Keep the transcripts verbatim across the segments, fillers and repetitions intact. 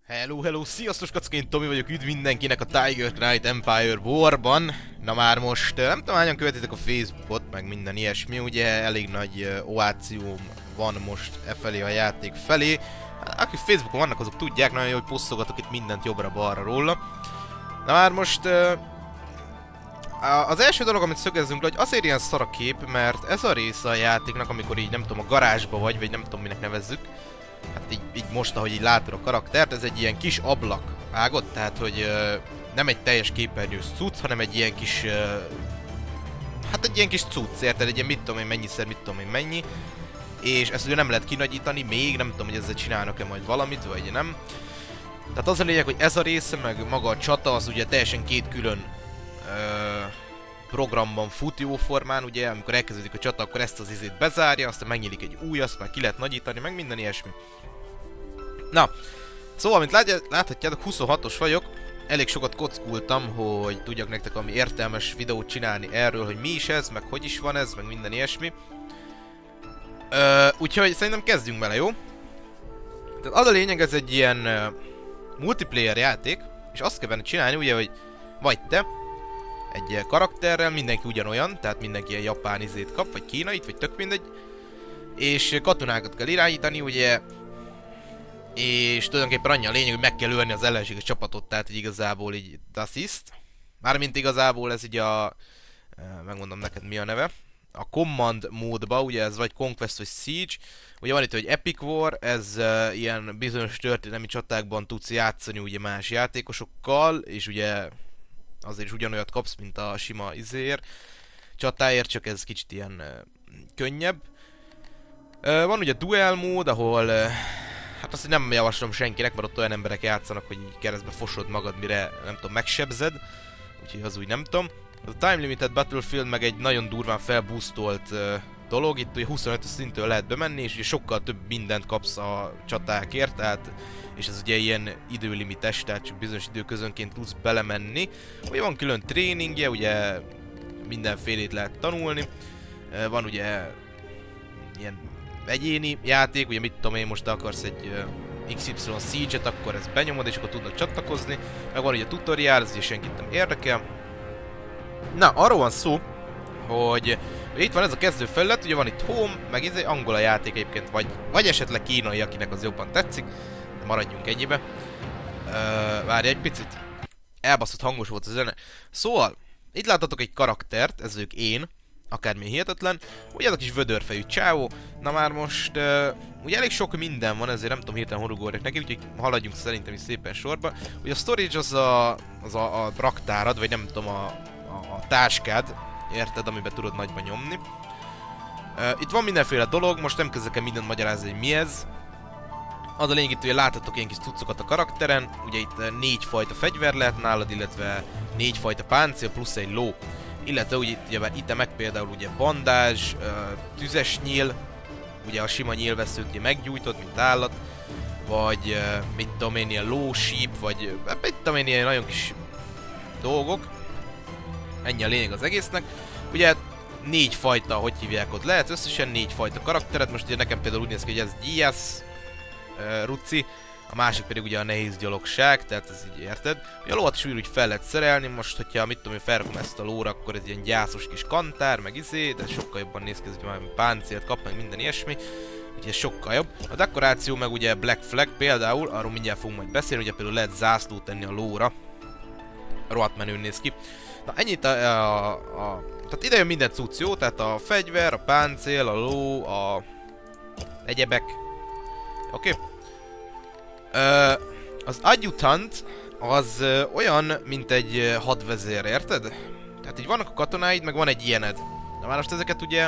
Hello, hello, sziasztok, kacka, én Tomi vagyok, üdv mindenkinek a Tiger Knight Empire War-ban. Na már most, nem tudom, hányan követitek a Facebookot, meg minden ilyesmi, ugye elég nagy oációm van most e felé a játék felé. Akik Facebookon vannak, azok tudják, nagyon jó, hogy posztogatok itt mindent jobbra-balra róla. Na már most, az első dolog, amit szögezzünk le, hogy azért ilyen szar a kép, mert ez a része a játéknak, amikor így nem tudom, a garázsba vagy, vagy nem tudom, minek nevezzük. Hát így, így most, ahogy így látod a karaktert, ez egy ilyen kis ablak, vágod? Tehát, hogy uh, nem egy teljes képernyős cucc, hanem egy ilyen kis... Uh, hát egy ilyen kis cucc, érted? Egy ilyen mit tudom én mennyiszer, mit tudom én mennyi. És ezt ugye nem lehet kinagyítani még, nem tudom, hogy ezzel csinálnak-e majd valamit, vagy nem. Tehát az a lényeg, hogy ez a része, meg maga a csata, az ugye teljesen két külön uh, programban fut jó formán, ugye, amikor elkezdődik a csata, akkor ezt az izét bezárja, aztán megnyílik egy új, azt már ki lehet nagyítani, meg minden ilyesmi. Na, szóval, mint látja, láthatjátok, huszonhatos vagyok, elég sokat kockultam, hogy tudjak nektek valami értelmes videót csinálni erről, hogy mi is ez, meg hogy is van ez, meg minden ilyesmi. Ö, úgyhogy szerintem kezdjünk bele, jó? Tehát az a lényeg, ez egy ilyen uh, multiplayer játék, és azt kell benne csinálni, ugye, hogy vagy te, egy karakterrel, mindenki ugyanolyan, tehát mindenki ilyen japán izét kap, vagy kínait, vagy tök mindegy. És katonákat kell irányítani, ugye. És tulajdonképpen annyi a lényeg, hogy meg kell ölni az ellenséges csapatot, tehát így igazából így assist. Mármint igazából ez így a... megmondom neked mi a neve. A Command módba, ugye ez vagy Conquest vagy Siege. Ugye van itt, hogy Epic War, ez uh, ilyen bizonyos történelmi csatákban tudsz játszani ugye más játékosokkal, és ugye azért is ugyanolyat kapsz, mint a sima izéért, csatáért, csak ez kicsit ilyen uh, könnyebb. Uh, van ugye Duel mód, ahol uh, hát azt nem javaslom senkinek, mert ott olyan emberek játszanak, hogy így keresztbe fosod magad, mire nem tudom, megsebzed. Úgyhogy az úgy nem tudom. Az a Time Limited Battlefield meg egy nagyon durván felboostolt uh, dolog, itt ugye huszonötös szintől lehet bemenni, és ugye sokkal több mindent kapsz a csatákért, tehát és ez ugye ilyen időlimites, tehát csak bizonyos időközönként tudsz belemenni. Ugye van külön tréningje, ugye mindenfélét lehet tanulni. Uh, van ugye ilyen egyéni játék, ugye mit tudom én, most akarsz egy uh, iksz ipszilon Siege-et, akkor ezt benyomod, és akkor tudnak csatlakozni. Meg van ugye a tutorial, ez ugye senkit nem érdekel. Na, arról van szó, hogy ugye itt van ez a kezdő felület, ugye van itt Home, meg ez egy angol a játék egyébként, vagy, vagy esetleg kínai, akinek az jobban tetszik. De maradjunk ennyibe. Uh, várj egy picit. Elbaszott hangos volt az zene. Szóval, itt láthatok egy karaktert, ez ők én, akármi hihetetlen. Ugye ez a kis vödörfejű csávó. Na már most, uh, ugye elég sok minden van, ezért nem tudom hirtelen horugorjak neki, úgyhogy haladjunk szerintem is szépen sorba. Ugye a storage az a, az a, a raktárad, vagy nem tudom, a, a, a táskád, érted, amiben tudod nagyban nyomni. Uh, itt van mindenféle dolog, most nem kezdek el mindent magyarázni, hogy mi ez. Az a lényeg itt, hogy láthatok ilyen kis cuccokat a karakteren, ugye itt négy fajta fegyver lehet nálad, illetve négy fajta páncél plusz egy ló. Illetve ugye itt, ugye, itt meg például ugye bandázs, uh, tüzes nyíl, ugye a sima nyílveszőt ugye meggyújtod, mint állat, vagy uh, mit tudom én, ilyen lósíp, vagy uh, mit tudom én, ilyen nagyon kis dolgok. Ennyi a lényeg az egésznek. Ugye négy fajta, hogy hívják ott lehet, összesen négy fajta karaktered, most ugye nekem például úgy néz ki, hogy ez Diaz, uh, Ruci, a másik pedig ugye a nehéz gyalogság, tehát ez így érted. Ugye a lovat is úgy fel lehet szerelni, most hogyha mit tudom én felrakom ezt a lóra, akkor ez ilyen gyászos kis kantár, meg izé, de sokkal jobban néz ki, hogy már páncélt kap, meg minden ilyesmi. Úgyhogy ez sokkal jobb. A dekoráció meg ugye Black Flag például, arról mindjárt fogunk majd beszélni, ugye például lehet zászlót tenni a lóra. Rohadt menőn néz ki. Na ennyit a, a, a... Tehát ide jön minden cucc, jó? Tehát a fegyver, a páncél, a ló, a... egyebek. Oké? Okay? Uh, az adjutant az uh, olyan, mint egy uh, hadvezér, érted? Tehát így vannak a katonáid, meg van egy ilyened. Na már most ezeket ugye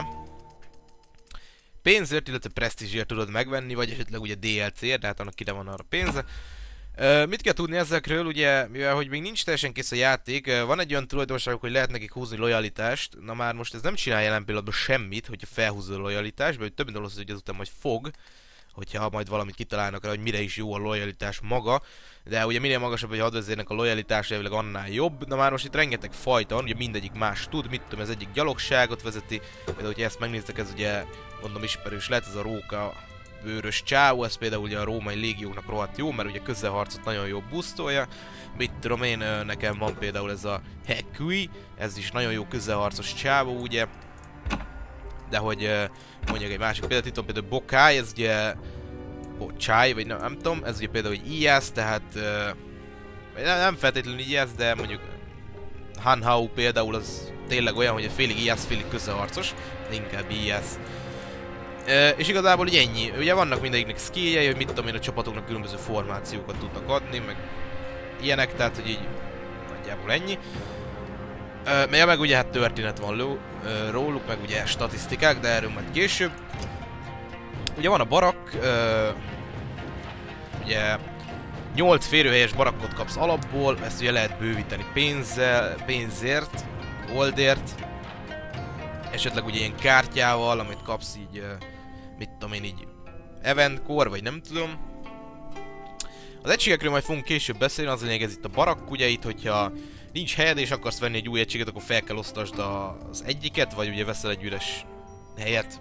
pénzért, illetve presztízsért tudod megvenni, vagy esetleg ugye dé el cé-ért, de hát annak ide van arra pénze. Uh, mit kell tudni ezekről, ugye, mivel hogy még nincs teljesen kész a játék, uh, van egy olyan tulajdonságok, hogy lehet nekik húzni lojalitást. Na már most ez nem csinál jelen pillanatban semmit, hogyha felhúzol a lojalitást, mert több dolog az, hogy ezután majd fog, hogyha majd valamit kitalálnak rá, hogy mire is jó a lojalitás maga. De ugye minél magasabb egy hadvezérnek a lojalitása, elvileg annál jobb. Na már most itt rengeteg fajta van, ugye mindegyik más tud, mit tudom, ez egyik gyalogságot vezeti. Például, hogyha ezt megnéztek, ez ugye, mondom, ismerős lehet, ez a róka bőrös csávó, ez például ugye a római légióknak rohadt jó, mert ugye közelharcot nagyon jó boostolja. Mit tudom én, nekem van például ez a Hekui, ez is nagyon jó közelharcos csávó, ugye. De hogy mondjak egy másik példát, itt van például Bokai, ez ugye Bocsai, vagy nem, nem tudom, ez ugye például egy Iyaz, tehát nem, nem feltétlenül Iyaz, de mondjuk Hanhao például az tényleg olyan, hogy félig Iyaz, félig közelharcos, de inkább Iyaz. E, és igazából így ennyi. Ugye vannak mindegyiknek skilljei, hogy mit tudom én, a csapatoknak különböző formációkat tudnak adni, meg ilyenek, tehát hogy így nagyjából ennyi. E, ja, meg ugye hát történet van ló, e, róluk, meg ugye statisztikák, de erről majd később. Ugye van a barak, e, ugye nyolc férőhelyes barakkot kapsz alapból, ezt ugye lehet bővíteni pénzzel, pénzért, goldért, esetleg ugye ilyen kártyával, amit kapsz így, mit tudom én így, eventkor, vagy nem tudom. Az egységekről majd fogunk később beszélni, az lényeg ez itt a barakk, ugye itt, hogyha nincs helyed és akarsz venni egy új egységet, akkor fel kell osztasd az egyiket, vagy ugye veszel egy üres helyet.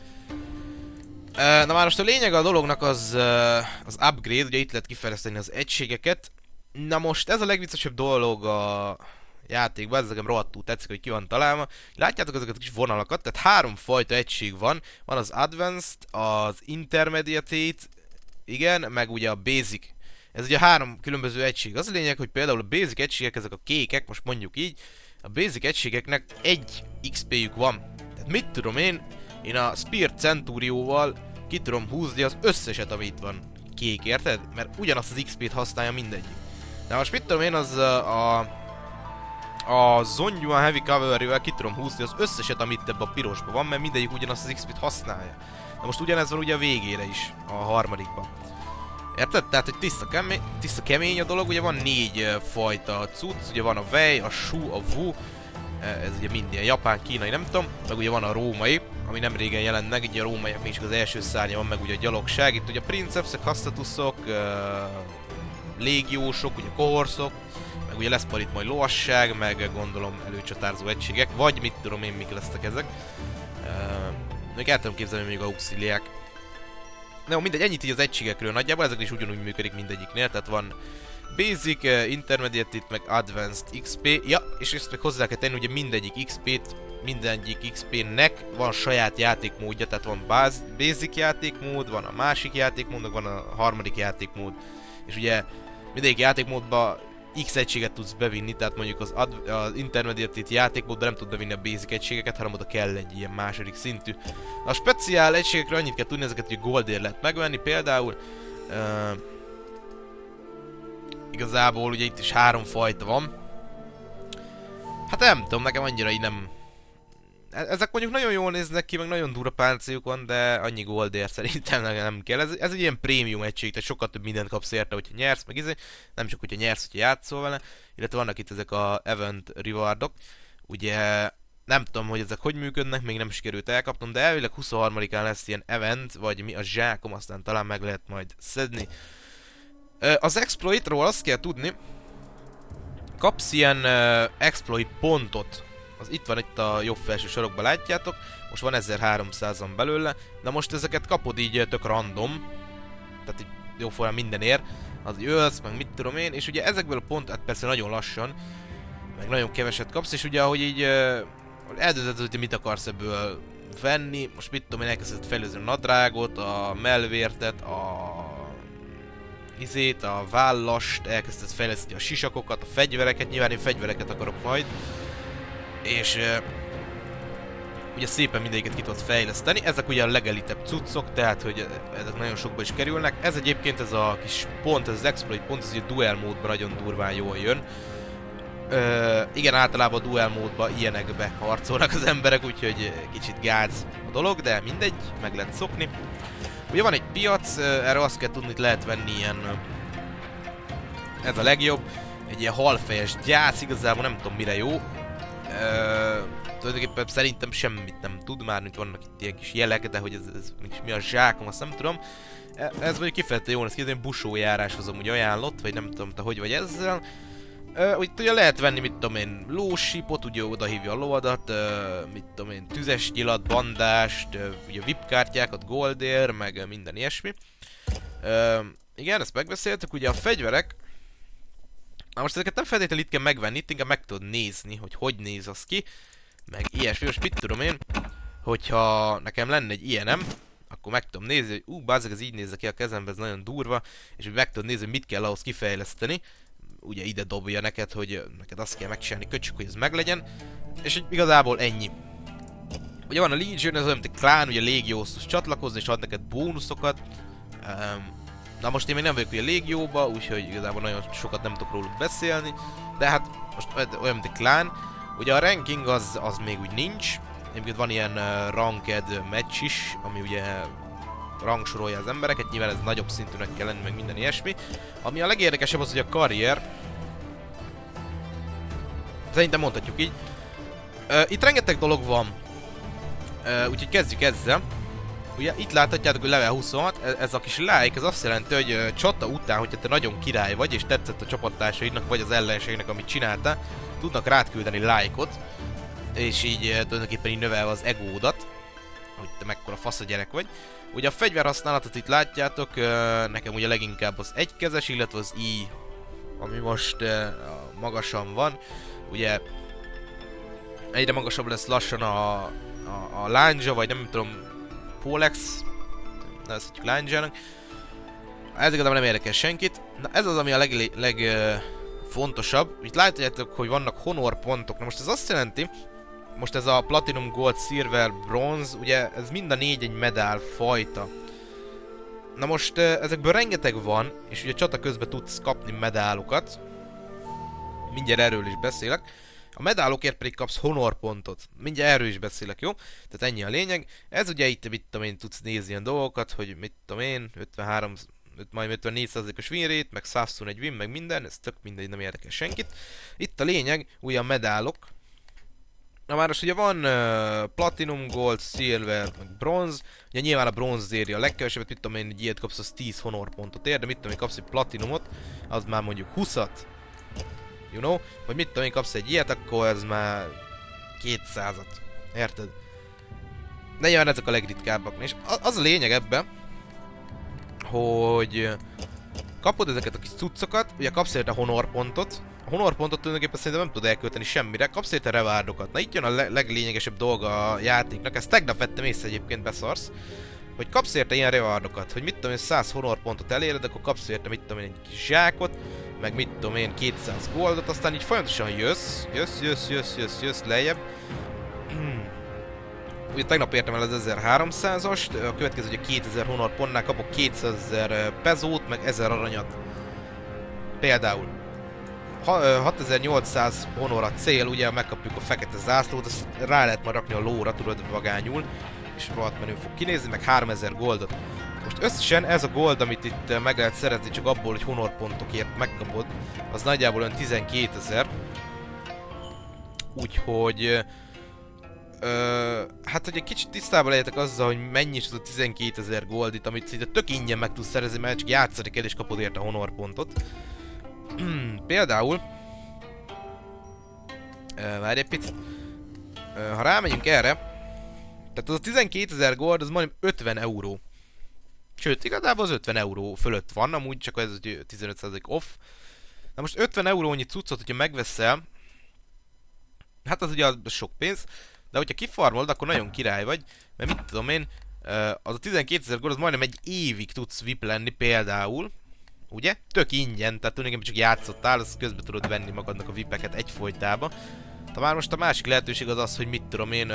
Na már most a lényeg a dolognak az, az upgrade, ugye itt lehet kifejleszteni az egységeket. Na most ez a legviccesebb dolog a játékban, ez nekem rohadtul tetszik, hogy ki van találva. Látjátok ezeket a kis vonalakat, tehát három fajta egység van. Van az Advanced, az Intermediate, igen, meg ugye a Basic. Ez ugye három különböző egység. Az a lényeg, hogy például a Basic egységek, ezek a kékek, most mondjuk így, a Basic egységeknek egy iksz pé-jük van. Tehát mit tudom én, én a Spear Centurioval ki tudom húzni az összeset, ami itt van kék, érted? Mert ugyanazt az iksz pé-t használja mindegyik. Na most mit tudom én, az a... a A Zhongyuan Heavy Cavalry-vel ki tudom húzni az összeset, amit ebben a pirosban van, mert mindegyik ugyanazt az iksz pé-t használja. Na most ugyanez van ugye a végére is, a harmadikban. Érted? Tehát, hogy tiszta kemény, tiszta kemény a dolog, ugye van négy uh, fajta cucc, ugye van a Wei, a Shu, a Wu, uh, ez ugye mind ilyen japán, kínai, nem tudom, meg ugye van a római, ami nem régen jelent meg, ugye a rómaiak még csak az első szárnya van, meg ugye a gyalogság, itt ugye a princepsek, hasztatuszok, uh, légiósok, ugye kohorszok, meg ugye lesz majd itt majd lovasság, meg gondolom előcsatárzó egységek, vagy mit tudom én, mik lesznek ezek. Uh, még el tudom képzelni még auxiliák. Na jó, mindegy, ennyit így az egységekről nagyjából, ezek is ugyanúgy működik mindegyiknél, tehát van Basic, uh, Intermediate, meg Advanced iksz pé, ja, és ezt még hozzá kell tenni, ugye mindegyik iksz pé-t, mindegyik iksz pé-nek van saját játékmódja, tehát van Basic játékmód, van a másik játékmód, van a harmadik játékmód, és ugye mindegyik játékmódban X egységet tudsz bevinni, tehát mondjuk az, az Intermediate játékmódban nem tud bevinni a Basic egységeket, hanem oda kell egy ilyen második szintű. A speciál egységekről annyit kell tudni, ezeket ugye goldért lehet megvenni, például uh, igazából ugye itt is három fajta van. Hát nem tudom, nekem annyira így nem... Ezek mondjuk nagyon jól néznek ki, meg nagyon durva páncéljuk van, de annyi goldért szerintem nem kell. Ez, ez egy ilyen prémium egység, tehát sokkal több mindent kapsz érte, hogyha nyersz, meg izé. Nem csak hogyha nyersz, hogyha játszol vele. Illetve vannak itt ezek a event rewardok. Ugye nem tudom, hogy ezek hogy működnek, még nem sikerült elkapnom, de elvileg huszonharmadikán lesz ilyen event, vagy mi a zsákom, aztán talán meg lehet majd szedni. Az exploitról azt kell tudni, kapsz ilyen uh, exploit pontot. Az itt van, itt a jobb felső sorokban látjátok, most van ezerháromszázan belőle, de most ezeket kapod így tök random, tehát így jóformán mindenért, az jössz, meg mit tudom én, és ugye ezekből a pont, hát persze nagyon lassan, meg nagyon keveset kapsz, és ugye ahogy így uh, eldöntöd, hogy mit akarsz ebből venni, most mit tudom én, elkezdett fejlődni a nadrágot, a melvértet, a izét, a vállast, elkezdted fejleszteni a sisakokat, a fegyvereket, nyilván én fegyvereket akarok majd, és uh, ugye szépen mindegyiket ki tudsz fejleszteni. Ezek ugye a legelitebb cuccok, tehát hogy ezek nagyon sokba is kerülnek. Ez egyébként ez a kis pont, ez az exploit pont, ez ugye duel módban nagyon durván jól jön. Uh, igen, általában a duel módban ilyenekbe harcolnak az emberek, úgyhogy kicsit gáz a dolog, de mindegy, meg lehet szokni. Ugye van egy piac, uh, erre azt kell tudni, hogy lehet venni ilyen, uh, ez a legjobb, egy ilyen halfejes gyász, igazából nem tudom mire jó. Uh, tulajdonképpen szerintem semmit nem tud már, mint vannak itt ilyen kis jelek, de hogy ez, ez mi a zsákom, azt nem tudom. Ez mondjuk kifejezetten jól, ez ki, ez ilyen busójáráshoz amúgy ajánlott, vagy nem tudom te hogy vagy ezzel. Uh, úgy ugye lehet venni, mit tudom én, lósípot, ugye oda hívja a lovadat, uh, mit tudom én, tüzes nyilat, bandást, uh, ugye vip kártyákat, goldér, meg uh, minden ilyesmi. Uh, igen, ezt megbeszéltük, ugye a fegyverek. Na most ezeket nem feltétlenül itt kell megvenni, itt inkább meg tudod nézni, hogy hogy néz az ki, meg ilyesmi. Most mit tudom én, hogyha nekem lenne egy ilyenem, akkor meg tudom nézni, hogy ú, bázzeg, ez így nézze ki a kezembe, ez nagyon durva, és hogy meg tudod nézni, hogy mit kell ahhoz kifejleszteni. Ugye ide dobja neked, hogy neked azt kell megcsinálni, köcsük, hogy ez meglegyen. És igazából ennyi. Ugye van a Legion, ez olyan, mint a klán, ugye Légióhoz tudsz csatlakozni, és ad neked bónuszokat. Um, na most én még nem vagyok ugye Légióba, úgyhogy igazából nagyon sokat nem tudok róluk beszélni. De hát most olyan, mint a klán. Ugye a ranking az, az még úgy nincs. Egyébként van ilyen uh, ranked match is, ami ugye rangsorolja az embereket, nyilván ez nagyobb szintűnek kell lenni, meg minden ilyesmi. Ami a legérdekesebb az, hogy a karrier. Szerintem mondhatjuk így. Uh, itt rengeteg dolog van. Uh, úgyhogy kezdjük ezzel. Ugye itt láthatjátok, hogy level huszonhat, ez, ez a kis like, ez azt jelenti, hogy uh, csata után, hogyha te nagyon király vagy, és tetszett a csapattársaidnak, vagy az ellenségnek, amit csináltál, tudnak rád küldeni like-ot. És így uh, tulajdonképpen így növelve az egódat, hogy te mekkora fasz a gyerek vagy. Ugye a fegyverhasználatot itt látjátok, uh, nekem ugye leginkább az egykezes, illetve az I, ami most uh, magasan van. Ugye egyre magasabb lesz lassan a, a, a lándzsa, vagy nem tudom, Polex, nevezhetjük lándzsának. Ez igazából nem érdekel senkit. Na ez az, ami a legfontosabb. Leg, uh, itt látjátok, hogy vannak honor pontok. Na most ez azt jelenti, most ez a Platinum, Gold, Silver, Bronze, ugye ez mind a négy egy medál fajta. Na most uh, ezekből rengeteg van, és ugye csata közben tudsz kapni medálokat. Mindjárt erről is beszélek. A medálokért pedig kapsz honor pontot. Mindjárt erről is beszélek, jó? Tehát ennyi a lényeg. Ez ugye itt, mit tudom én, tudsz nézni ilyen dolgokat, hogy mit tudom én, ötvenhárom, majd ötvennégy százalékos win rate, meg száz huszonegy win, meg minden, ez tök mindegy, nem érdekel senkit. Itt a lényeg, ugye a medálok. Na már most ugye van uh, Platinum, Gold, Silver, meg Bronze. Ugye nyilván a Bronze éri a legkevesebbet, mit tudom én, egy ilyet kapsz, az tíz honor pontot ér, de mit tudom én, kapsz egy Platinumot, az már mondjuk huszat. You know? Vagy mit tudom én, kapsz egy ilyet, akkor ez már kétszázat. Érted? De nyilván ezek a legritkábbak. És az a lényeg ebben, hogy kapod ezeket a kis cuccokat, ugye kapsz érte honor pontot. A honor pontot tulajdonképpen szerintem nem tud elkölteni semmire, kapsz érte rewárdokat. Na itt jön a le leglényegesebb dolga a játéknak, ezt tegnap vettem észre, egyébként beszarsz. Hogy kapsz érte ilyen rewárdokat, hogy mit tudom én, száz honor pontot eléred, akkor kapsz érte, mit tudom én, egy kis zsákot, meg mit tudom én, kétszáz goldot, aztán így folyamatosan jössz, jössz, jössz, jössz, jössz, jössz lejjebb. Ugye tegnap értem el az ezerháromszázast, a következő ugye kétezer honor pontnál kapok kétszázezer pezót, meg ezer aranyat. Például. Ha, hatezer-nyolcszáz honor a cél, ugye megkapjuk a fekete zászlót, azt rá lehet majd rakni a lóra, tudod, vagányul, és rohadt menő fog kinézni, meg háromezer goldot. Most összesen ez a gold, amit itt meg lehet szerezni csak abból, hogy honor pontokért megkapod, az nagyjából olyan tizenkétezer. Úgyhogy... Ö, hát, hogy egy kicsit tisztában legyetek azzal, hogy mennyi is az a tizenkétezer gold itt, amit szinte tök ingyen meg tudsz szerezni, mert csak játszani kell és kapod érte a honor pontot. Például... Ö, várj egy picit. Ö, ha rámegyünk erre, tehát az a tizenkétezer gold, az majdnem ötven euró. Sőt, igazából az ötven euró fölött van, amúgy csak ez tizenöt százalék off. Na most ötven eurónyi cuccot, hogyha megveszel, hát az ugye az sok pénz, de hogyha kifarmolod, akkor nagyon király vagy, mert mit tudom én, az a tizenkétezer gold, az majdnem egy évig tudsz vip lenni például, ugye? Tök ingyen, tehát tulajdonképpen csak játszottál, azt közben tudod venni magadnak a vipeket egyfolytába. De már most a másik lehetőség az az, hogy mit tudom én,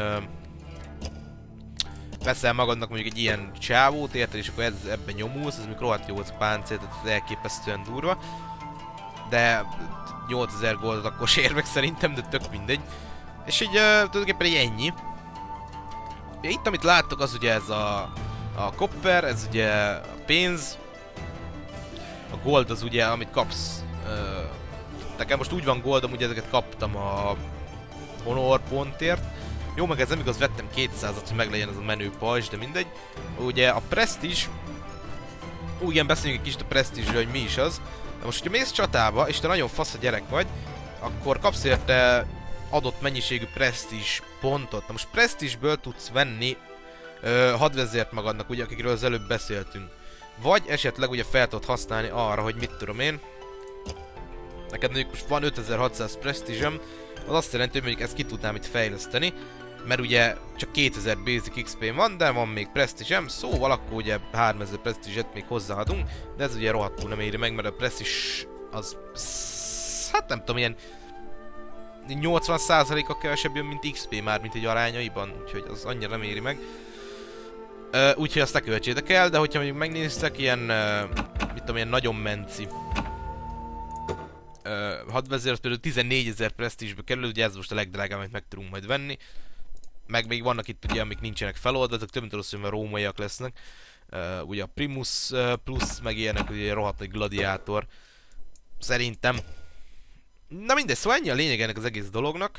veszel magadnak mondjuk egy ilyen csávót, érted, és akkor ez, ebben nyomulsz, ez még rohadt jó az a páncél, tehát ez elképesztően durva. De nyolcezer goldot akkor sér meg szerintem, de tök mindegy. És így uh, tulajdonképpen így ennyi. Ja, itt amit láttok az ugye ez a, a copper, ez ugye a pénz. A gold az ugye amit kapsz. Uh, nekem most úgy van goldom, ugye ezeket kaptam a honor pontért. Jó, meg ez nem igaz, vettem kétszázat, hogy meglegyen ez a menő pajzs, de mindegy. Ugye a prestige, úgy igen, beszéljünk egy kicsit a prestige-ről, hogy mi is az. Na most, hogyha mész csatába, és te nagyon fasz a gyerek vagy, akkor kapsz érte adott mennyiségű presztízs pontot. Na most presztízsből tudsz venni ö, hadvezért magadnak, ugye, akikről az előbb beszéltünk. Vagy esetleg ugye fel tudod használni arra, hogy mit tudom én. Neked mondjuk most van ötezer-hatszáz presztízsem, az azt jelenti, hogy mondjuk ezt ki tudnám itt fejleszteni. Mert ugye csak kétezer basic iksz pé van, de van még presztízsem, szóval akkor ugye háromezer presztízset még hozzáadunk, de ez ugye rohadtul nem éri meg, mert a presztízs az... hát nem tudom, ilyen... nyolcvan százaléka kevesebb jön, mint iksz pé már, mint egy arányaiban, úgyhogy az annyira nem éri meg. Uh, úgyhogy azt ne költsétek el, de hogyha mondjuk megnéztek ilyen, uh, mit tudom, ilyen nagyon menci uh, hadvezér, például tizennégyezer presztízsbe kerül, ugye ez most a legdrágább, amit meg tudunk majd venni. Meg még vannak itt ugye, amik nincsenek feloldva, ezek több mint valószínűleg rómaiak lesznek. Uh, ugye a Primus uh, Plus, meg ilyenek, ugye rohadt egy gladiátor. Szerintem. Na mindegy, szóval ennyi a lényeg ennek az egész dolognak.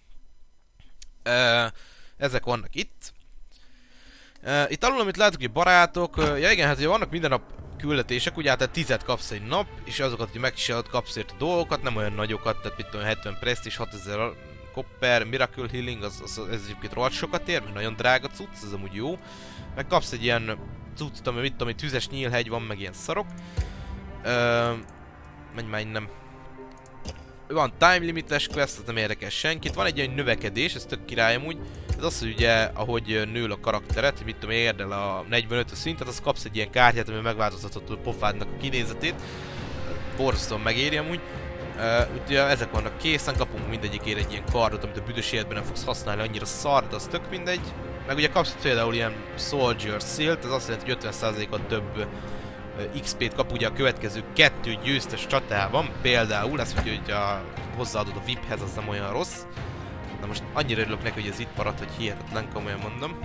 Uh, ezek vannak itt. Uh, itt alul, amit látok, hogy barátok, uh, ja igen, hát ugye vannak minden nap küldetések, ugye hát tizet kapsz egy nap, és azokat, hogy megcsinálod, kapsz érte dolgokat, nem olyan nagyokat, tehát mit tudom, hetven presztízs, hatezer copper, miracle healing, az, az, az, ez egyébként rohadt sokat ér, mert nagyon drága cucc, ez amúgy jó. Meg kapsz egy ilyen cuccot, ami mit tudom, hogy tüzes nyílhegy van, meg ilyen szarok. Uh, menj már innen. Van time limites quest, ez nem érdekes senkit. Van egy ilyen növekedés, ez tök király amúgy. Ez az, hogy ugye, ahogy nől a karakteret, mit tudom, érd el a negyvenötös szintet, az kapsz egy ilyen kártyát, ami megváltoztathatod a pofádnak a kinézetét. Borzasztóan megéri amúgy. Uh, ugye ezek vannak készen, kapunk mindegyikért egy ilyen kardot, amit a büdös életben nem fogsz használni, annyira szar, de az tök mindegy. Meg ugye kapsz például ilyen Soldier Seal-t, ez azt jelenti, hogy ötven százalékot több uh, iksz pét kap ugye a következő kettő győztes csatában, például, ezt mondja, hogy a, hozzáadod a vé i pé-hez, az nem olyan rossz. Na most annyira örülök neki, hogy ez itt maradt, hogy hihetetlen, komolyan mondom.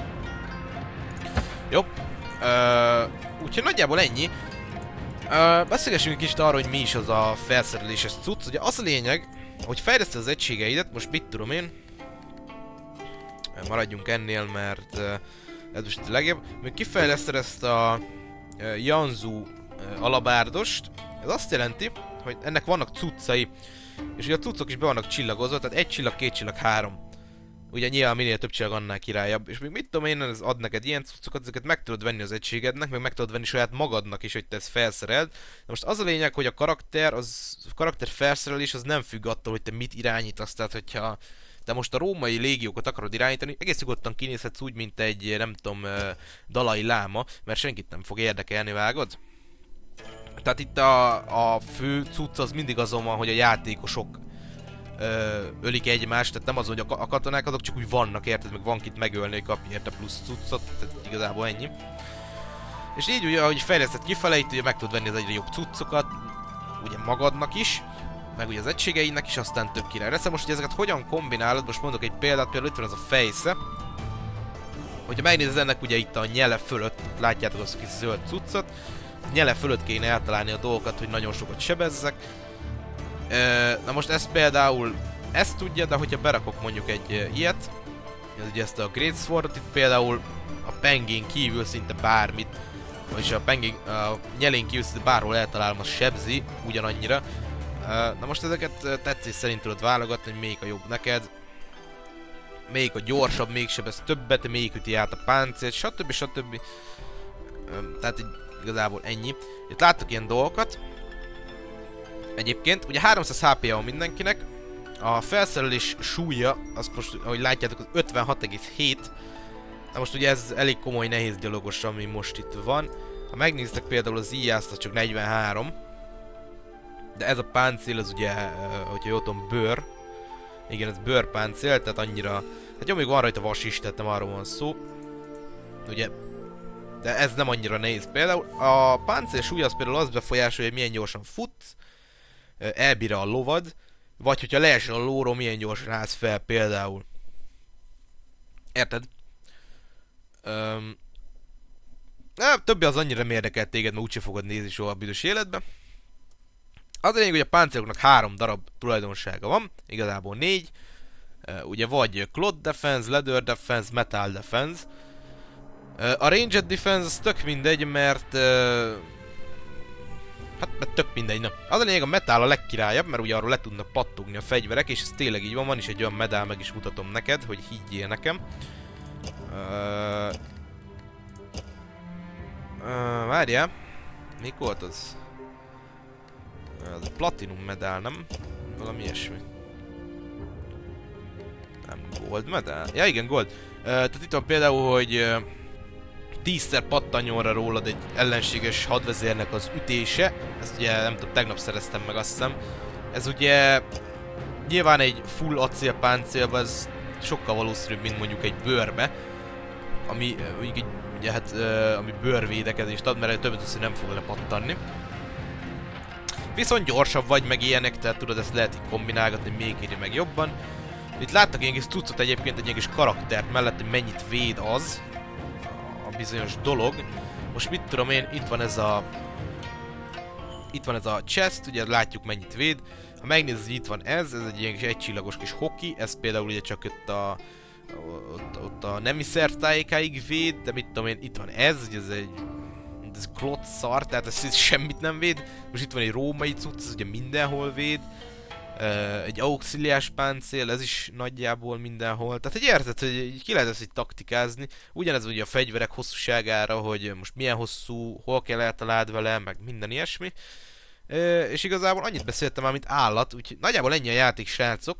Jó. Uh, úgyhogy nagyjából ennyi. Uh, beszélgessünk egy kicsit arról, hogy mi is az a felszereléses cucc. Ugye az a lényeg, hogy fejleszted az egységeidet, most mit tudom én. Maradjunk ennél, mert uh, ez most a legjobb. Még kifejleszted ezt a uh, Yanzu uh, alabárdost. Ez azt jelenti, hogy ennek vannak cuccai. És ugye a cuccok is be vannak csillagozva, tehát egy csillag, két csillag, három. Ugye nyilván minél több csillag, annál királyabb. És még mit tudom én, ez ad neked ilyen cuccokat, ezeket meg tudod venni az egységednek, meg meg tudod venni saját magadnak is, hogy te ezt felszereld. De most az a lényeg, hogy a karakter, az a karakter felszerelés az nem függ attól, hogy te mit irányítasz, tehát hogyha te most a római légiókat akarod irányítani, egész nyugodtan kinézhetsz úgy, mint egy, nem tudom, dalai láma, mert senkit nem fog érdekelni, vágod? Tehát itt a, a fő cucc az mindig azon van, hogy a játékosok ö, ölik egymást, tehát nem azon, hogy a, a katonák azok csak úgy vannak, érted, meg van kit megölni, hogy kapj érte plusz cuccot, tehát igazából ennyi. És így ugye, ahogy fejleszted kifele, itt ugye meg tudod venni az egyre jobb cuccokat, ugye magadnak is, meg ugye az egységeinek is, aztán több király lesz. Most, hogy ezeket hogyan kombinálod, most mondok egy példát, például itt van ez a fejsze. Hogyha megnézed ennek ugye itt a nyele fölött, látjátok azt a kis zöld cuccot, nyele fölött kéne eltalálni a dolgokat, hogy nagyon sokat sebezzek. E, na most ez például ezt tudja, de hogyha berakok mondjuk egy e, ilyet, ez ugye ezt a Great Sword-ot, itt például a pengén kívül szinte bármit, vagyis a pengén, a nyelén kívül szinte bárhol eltalálom, az sebzi ugyanannyira. E, na most ezeket tetszés szerint tudod válogatni, hogy melyik a jobb neked. Melyik a gyorsabb, melyik sebez többet, melyik üti át a páncélt, stb. stb. E, tehát így igazából ennyi. Itt láttok ilyen dolgokat. Egyébként, ugye háromszáz há pé van mindenkinek. A felszerelés súlya, az most, ahogy látjátok, az ötvenhat egész hét. Na most ugye ez elég komoly nehéz gyalogos, ami most itt van. Ha megnéztek például az íjászt, az csak negyvenhárom. De ez a páncél, az ugye, hogyha jól tudom, bőr. Igen, ez bőrpáncél, tehát annyira... Hát jó, még van rajta vas is, tehát nem arról van szó. Ugye... De ez nem annyira nehéz. Például a páncél súlya az például az befolyásolja, hogy milyen gyorsan futsz, elbír a lovad, vagy hogyha leesel a lóról, milyen gyorsan állsz fel például. Érted? Öm... Na, többi az annyira nem érdekel téged, mert úgyse fogod nézni soha a büdös életbe. Az a lényeg, hogy a páncéloknak három darab tulajdonsága van, igazából négy. Uh, ugye vagy Cloth Defense, Leather Defense, Metal Defense. Uh, a Ranged Defense az tök mindegy, mert uh, Hát, mert tök mindegy, na. Az a lényeg, a metál a legkirályabb, mert ugye arról le tudnak pattogni a fegyverek, és ez tényleg így van, van is egy olyan medál, meg is mutatom neked, hogy higgyél nekem. Uh... Uh, várjál. Mik volt az? Ez a platinum medál, nem? Valami ilyesmi. Nem, gold medál? Ja igen, gold. Uh, tehát itt van például, hogy uh, tízszer pattanjonra rólad egy ellenséges hadvezérnek az ütése. Ezt ugye nem tudom, tegnap szereztem meg, azt hiszem. Ez ugye nyilván egy full acélpáncélban ez sokkal valószínűbb, mint mondjuk egy bőrbe. Ami mondjuk egy, ugye hát, uh, ami bőrvédekezést ad, mert többet azt nem fog vele pattanni. Viszont gyorsabb vagy, meg ilyenek, tehát tudod, ezt lehet így kombinálgatni, még éri meg jobban. Itt láttak ilyen kis cuccot egyébként, egy ilyen kis karaktert mellett, hogy mennyit véd az a bizonyos dolog. Most mit tudom én, itt van ez a... Itt van ez a chest, ugye látjuk mennyit véd. Ha megnézed, hogy itt van ez, ez egy ilyen kis egycsillagos kis hoki, ez például ugye csak itt a... Ott, ott a nemi szervtájékáig véd, de mit tudom én, itt van ez, ugye ez egy... Ez klott szar, tehát ez semmit nem véd. Most itt van egy római cucc, ez ugye mindenhol véd. Uh, egy auxiliás páncél, ez is nagyjából mindenhol. Tehát egy érted, hogy ki lehet ezt így taktikázni. Ugyanez ugye a fegyverek hosszúságára, hogy most milyen hosszú, hol kell eltaláld vele, meg minden ilyesmi. Uh, és igazából annyit beszéltem már, mint állat, úgyhogy nagyjából ennyi a játék, srácok.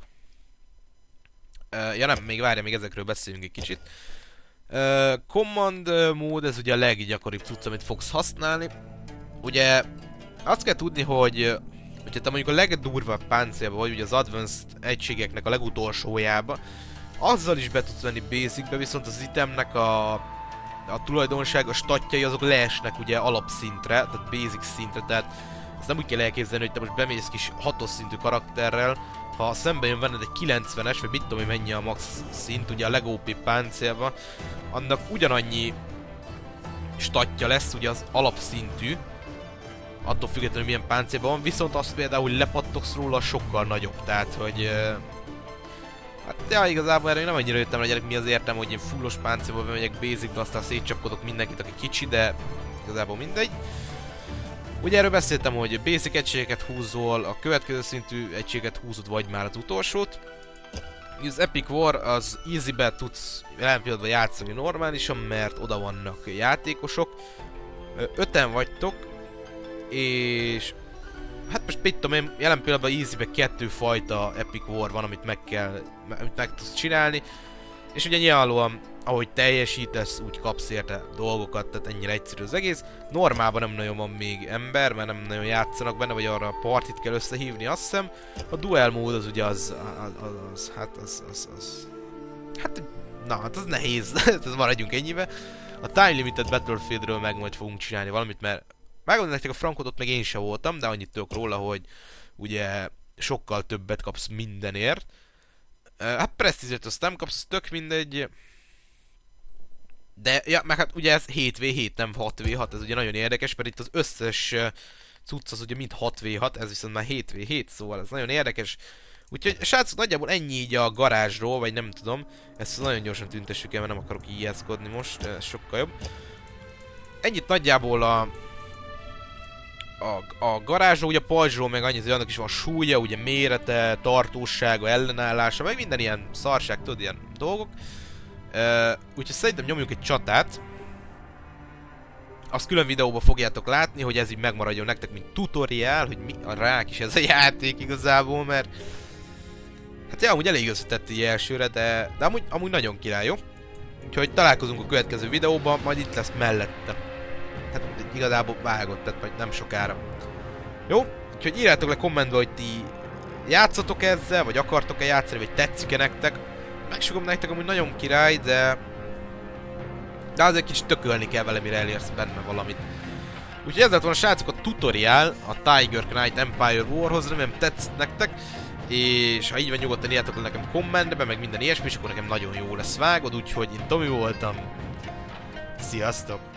Uh, ja nem, még várja, még ezekről beszéljünk egy kicsit. Uh, command mód, ez ugye a leggyakoribb cucc, amit fogsz használni. Ugye azt kell tudni, hogy hogyha te mondjuk a legdurvább páncélba vagy, ugye az advanced egységeknek a legutolsójába, azzal is be tudsz venni basicbe, viszont az itemnek a, a tulajdonság, a statjai azok leesnek ugye alapszintre, tehát basic szintre, tehát ezt nem úgy kell elképzelni, hogy te most bemész kis hatos szintű karakterrel, ha szembe jön venned egy kilencvenes, vagy mit tudom én mennyi a max szint, ugye a legó pé páncélba, annak ugyanannyi statja lesz, ugye az alapszintű, attól függetlenül milyen páncélban van, viszont azt például, hogy lepattogsz róla, sokkal nagyobb, tehát hogy... Uh, hát ja, igazából erre nem annyira jöttem, hogy gyerek, mi az értem, hogy én fullos páncélba bemegyek basicbe, aztán szétcsapkodok mindenkit, aki kicsi, de igazából mindegy. Ugye erről beszéltem, hogy basic egységeket húzol, a következő szintű egységet húzod, vagy már az utolsót. Az Epic War, az easy-be tudsz jelen pillanatban játszani normálisan, mert oda vannak játékosok. Öten vagytok, és... Hát most mit tudom én, jelen pillanatban easy-be kettő fajta Epic War van, amit meg kell, amit meg tudsz csinálni. És ugye nyilvánvalóan, ahogy teljesítesz, úgy kapsz érte dolgokat, tehát ennyire egyszerű az egész. Normálban nem nagyon van még ember, mert nem nagyon játszanak benne, vagy arra a partit kell összehívni, azt hiszem. A duel mód az ugye az, az, az, az hát az, az, az... Hát, na, hát az nehéz, ez maradjunk ennyibe. A Time Limited Battlefieldről meg majd fogunk csinálni valamit, mert megmondom nektek, a frankot ott meg én sem voltam, de annyit tudok róla, hogy ugye sokkal többet kapsz mindenért. Hát presztízet azt nem kapsz, tök mindegy. De, ja, meg hát ugye ez hét vé hét, nem hat vé hat, ez ugye nagyon érdekes, mert itt az összes uh, cucc az ugye mind hat vé hat, ez viszont már hét vé hét, szóval ez nagyon érdekes. Úgyhogy srácok, nagyjából ennyi így a garázsról, vagy nem tudom. Ezt nagyon gyorsan tüntessük el, mert nem akarok ijeszkodni most, ez sokkal jobb. Ennyit nagyjából a... A, a garázsról, ugye a pajzsról meg annyi, hogy annak is van súlya, ugye mérete, tartósága, ellenállása, meg minden ilyen szarság, tudod, ilyen dolgok. Uh, úgyhogy szerintem nyomjuk egy csatát. Azt külön videóban fogjátok látni, hogy ez így megmaradjon nektek, mint tutoriál, hogy mi a rák is ez a játék igazából, mert... Hát ja, amúgy elég összetett így elsőre, de, de amúgy, amúgy nagyon király, jó? Úgyhogy találkozunk a következő videóban, majd itt lesz mellette. Hát igazából vágott, tehát majd nem sokára. Jó? Úgyhogy írjátok le kommentbe, hogy ti játszatok ezzel, vagy akartok-e játszani, vagy tetszik-e nektek. Megsugom nektek, amúgy nagyon király, de... De azért kicsit tökölni kell vele, mire elérsz benne valamit. Úgyhogy ez lett volna, srácok, a tutoriál a Tiger Knight Empire Warhoz, remélem tetszett nektek. És ha így van, nyugodtan írjátok le nekem kommentbe, meg minden ilyesmi, és akkor nekem nagyon jó lesz, vágod, úgyhogy én Tomi voltam. Sziasztok!